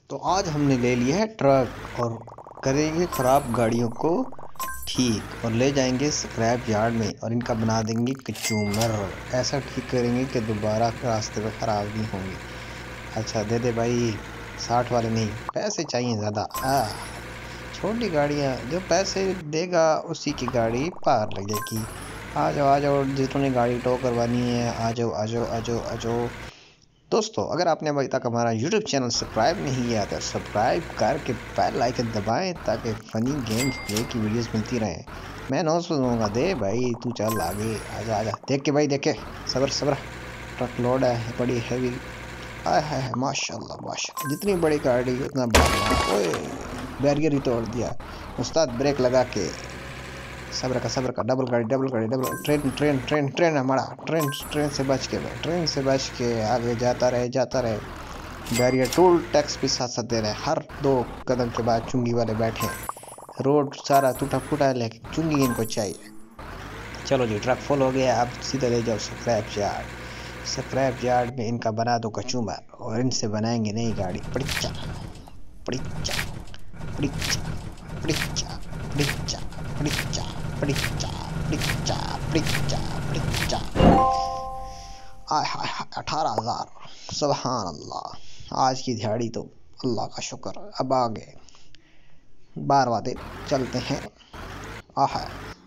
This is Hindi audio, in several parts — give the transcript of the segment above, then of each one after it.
तो आज हमने ले लिया है ट्रक और करेंगे ख़राब गाड़ियों को ठीक और ले जाएंगे स्क्रैप यार्ड में और इनका बना देंगे कचूमर। ऐसा ठीक करेंगे कि दोबारा रास्ते में ख़राब नहीं होंगे। अच्छा दे दे भाई, 60 वाले नहीं, पैसे चाहिए ज़्यादा। छोटी गाड़ियाँ जो पैसे देगा उसी की गाड़ी पार लगेगी। आ जाओ जितने गाड़ी टो करवानी है, आ जाओ आ जाओ आ जाओ आ जाओ। दोस्तों, अगर आपने अभी तक हमारा YouTube चैनल सब्सक्राइब नहीं किया तो सब्सक्राइब करके बेल आइकन दबाएं ताकि फ़नी गेम्स प्ले की वीडियोस मिलती रहें। मैं नौ सुनूंगा, दे भाई तू चल आगे, आजा आजा, देख के भाई देखे, सब्र सब्र। ट्रक लोड है बड़ी हैवी। आय हाय माशाल्लाह माशाल्लाह, जितनी बड़ी गाड़ी उतना बड़ा। ओए बैरियर ही तोड़ दिया उस्ताद, ब्रेक लगा के। सब्र का, डबल गाड़ी double train train train train हमारा ट्रेन ट्रेन से बच के भाई, ट्रेन से बच के आगे जाता रहे। बैरियर टोल टैक्स भी साथ साथ दे रहे हैं। हर 2 कदम के बाद चुंगी वाले बैठे हैं। रोड सारा टूटा फूटा है लेकिन चुंगी इनको चाहिए। चलो जी, ट्रक फुल हो गया, अब सीधा ले जाओ स्क्रैप यार्ड। स्क्रैप यार्ड में इनका बना दो कचूमर और इनसे बनाएंगे नई गाड़ी। पड़िच्चा पड़िच्चा पड़िच्चा पड़िच्चा पड़िच्चा पड़िच्चा पड़िच्चा पड़िच्चा पड़िच्चा पड़िच्चा। आय हाय हाय, 18,000, सुभान अल्लाह। आज की दिहाड़ी तो अल्लाह का शुक्र। अब आगे 12वां दिन चलते हैं। आह,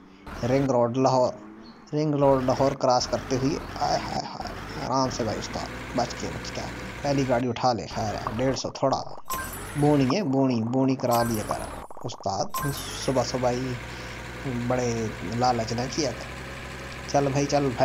रिंग रोड लाहौर क्रॉस करते हुए। आय हाय हाय, आराम से भाई उस्ताद, बच के पहली गाड़ी उठा ले। खैर 150 थोड़ा बोनी है, बोनी करा लिया कर उस्ताद। सुबह सुबह ही बड़े लालच न किया कर। चल भाई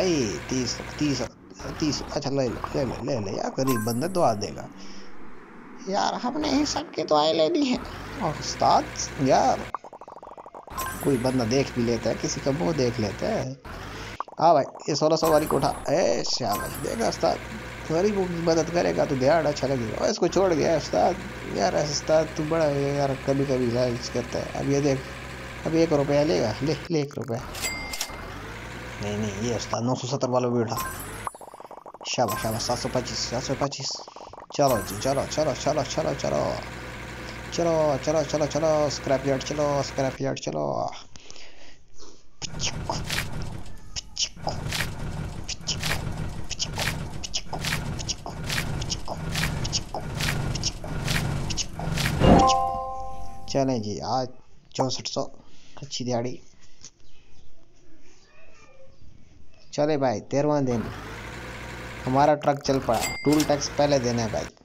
30 अच्छा ले यार, गरीब बंदा दुआ देगा यार, हमने ही सबकी दुआएं लेनी है। और उस्ताद यार, कोई बंदा देख भी लेता है, किसी का मुंह देख लेता है। भाई ये 1600 वाली को उठा। शाबाश, देखा उस्ताद, गरीबों की मदद करेगा तो दिहाड़ अच्छा लगेगा। और इसको छोड़ गया उस्ताद यार, उस्ताद तू बड़ा यार कभी कभी लालच करता है। अब ये देख, अब 1 रुपया लेगा, ले 1 रुपया। नहीं ये उस्ताद 970 वाला भी उठा। शाबाश 725। चलो जी, चलो स्क्रैप यार्ड चलो। चलें जी, आज 6400, अच्छी दिहाड़ी। चले भाई 13वां दिन, हमारा ट्रक चल पड़ा। टूल टैक्स पहले देना है भाई।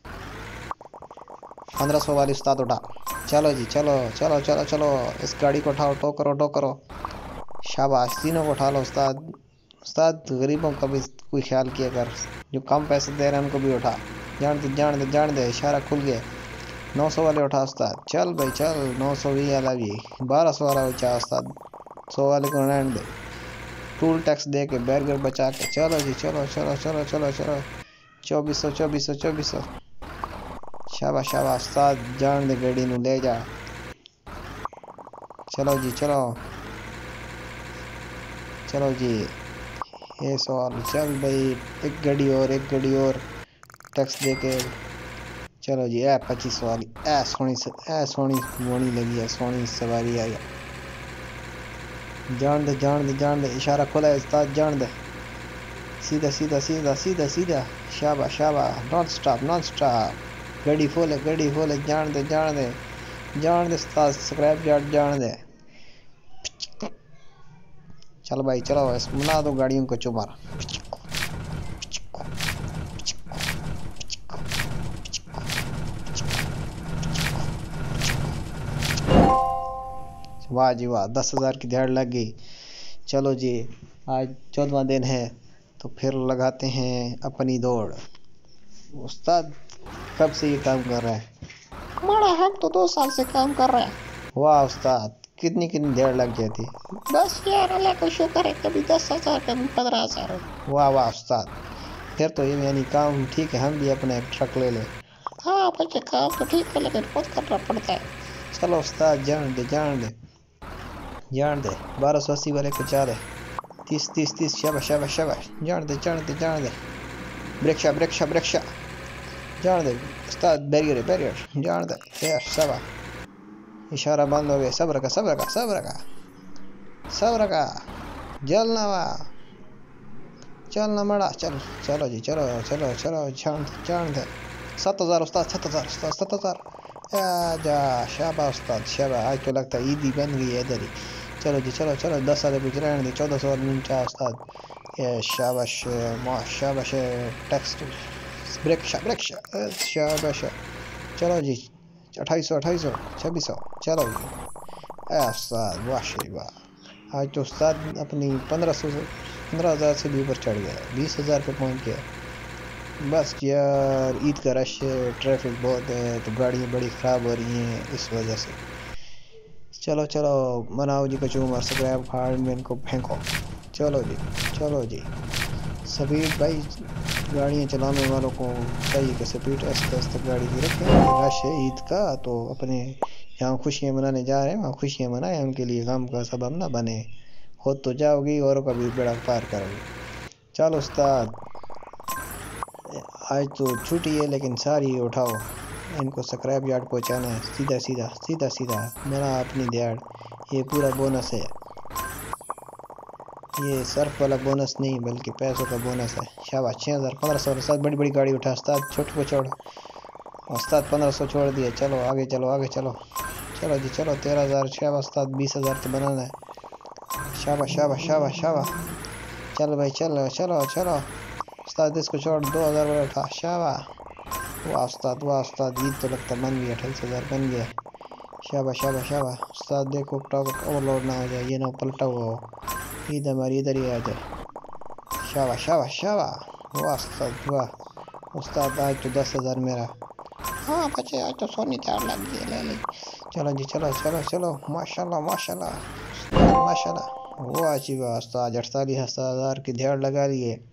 1500 वाली उस्ताद उठा। चलो जी, चलो इस गाड़ी को उठाओ, टो करो। शाबाश, तीनों को उठा लो उस्ताद गरीबों का भी कोई ख्याल किया कर, जो कम पैसे दे रहे हैं उनको भी उठा। जान दे, इशारा खुल गया। 900 वाले उठा उस्ताद, चल भाई चल। 920 वाला भी, 1200 वाला उठा उस्ताद, 100 वाले को रहने दे। टूल टैक्स दे के बैरियर बचा के चलो जी, चलो 2400। शाबाश उस्ताद, जान दे गाड़ी नू ले जा। चलो जी, ये सवाल चल भाई, एक गाड़ी और टैक्स दे के। चलो जी, 2500 वाली, सोनी बोनी लगी है, सोनी सवारी आई। जान दे, इशारा खुला है उस्ताद, जान दे। सीधा। शाबाश, नॉन स्टॉप। गाड़ी फुल है, जान दे उस्ताद, स्क्रैप यार्ड जान दे। चल भाई चलो, बना दो गाड़ियों को चुमार। वाह जी वाह, 10,000 की दिहाड़ लग गई। चलो जी, आज 14वां दिन है तो फिर लगाते हैं अपनी दौड़। उस्ताद कब से ये काम कर रहा है? हमारा हम तो 2 साल से काम कर रहे हैं। वाह उस्ताद, कितनी देर लग जाती? बस यार, अल्लाह का शुक्र है, कभी 10,000 कभी 15,000। वाह उस्ताद, फिर तो ये यानी काम ठीक है, हम भी अपना एक ट्रक ले लें। हाँ बच्चे, काम तो ठीक है लेकिन बहुत करना पड़ता है। चलो उस्ताद, जान दे 1280 वाले को चाले। 30 शाबाश, जान दे। ब्रेक शा जान दे उस्ताद, बैरियर है बैरियर, जान दे। यस शाबाश, इशारा बंद हो गया। सब्र का सब्र का सब्र का सब्र का, जलना वा, चलना मड़ा, चल। चलो जी, चलो चलो चलो, जान दे जान दे। 7000 उस्ताद, 7000 उस्ताद, 7000। जा शाबाश उस्ताद शाबाश, आज तो लगता है ईद ही बन गई है इधर ही। चलो जी चलो चलो, 10 साल कुछ रहने दी, 1449 उस्ताद। ये शाबाश शाबाश, टेक्स्ट ब्रेक ब्रेक, शाबाश। चलो जी, 2800 2800 2600, चलो जी। उस्ताद वाह शे वाह, आज तो उस्ताद अपनी 15,000 से भी ऊपर चढ़ गया, 20,000 पे पहुंच गया। बस यार, ईद का रश है, ट्रैफिक बहुत है, तो गाड़ियाँ बड़ी ख़राब हो रही हैं इस वजह से। चलो चलो, मनाओ जी कचूम और स्क्रैप हार्ड में इनको फेंको। चलो जी चलो जी। स्पीड भाई, गाड़ियाँ चलाने वालों को चाहिए कि स्पीड आस्ते आस्ते गाड़ी की रखें। रश है ईद का, तो अपने यहाँ खुशियाँ मनाने जा रहे हैं, वहाँ खुशियाँ मनाएं, उनके लिए गम का सबब ना बने। खुद तो जाओगी औरों का भी बेड़ा पार करोगे। चलो उस्ताद, आज तो छुट्टी है लेकिन सारी उठाओ, इनको स्क्रैप यार्ड पहुँचाना है। सीधा सीधा सीधा सीधा बना अपनी दिहाड़। ये पूरा बोनस है, ये सर्फ वाला बोनस नहीं बल्कि पैसों का बोनस है। शाबाश, 6000 1500 उस्ताद, बड़ी बड़ी गाड़ी उठा उस्ताद, छोटे को छोड़ उस्ताद, 1500 छोड़ दिए। चलो आगे चलो आगे चलो। चलो जी चलो, 13000। शाबाश उस्ताद, 20,000 तो बनाना है। शाबाश शाबाश शाबाश शाबाश, चल भाई चलो चलो चलो उस्ताद, इसको छोड़, 2000 वाला उठा। शाबाश, वाह उस्ताद वाह उस्ताद, ईद तो लगता बन गया, 28,000 बन गया। शाबाश शाबाश शाबाश उस्ताद, देखो ट्रक ओवरलोड ना हो जाए, ये ना पलटा हुआ हो, ईद हमारी इधर ही आ जाए। शाबाश शाबाश शाबाश, वाह उस्ताद वाह उस्ताद, आज तो 10,000 मेरा। हाँ बच्चे, आज तो सोनी चार लग गई, ले ली। चलो जी चलो चलो चलो, माशाल्लाह माशाल्लाह उस्ताद माशाल्लाह, वाह जी वाह उस्ताद, 48,000 की दिहाड़ लगा लिए।